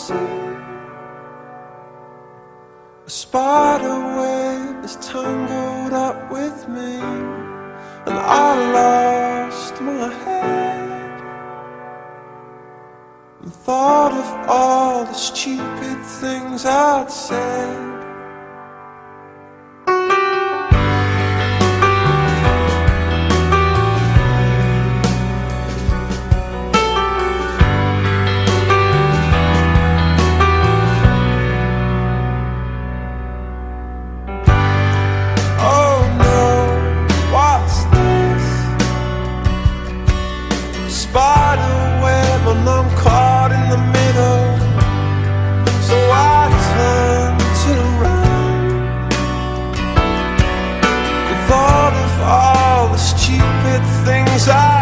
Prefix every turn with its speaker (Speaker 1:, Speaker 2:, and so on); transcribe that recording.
Speaker 1: see a spider web is tangled up with me, and I lost my head and thought of all the stupid things I'd said. Spiderweb and I'm caught in the middle, so I turned to run and thought of all the stupid things I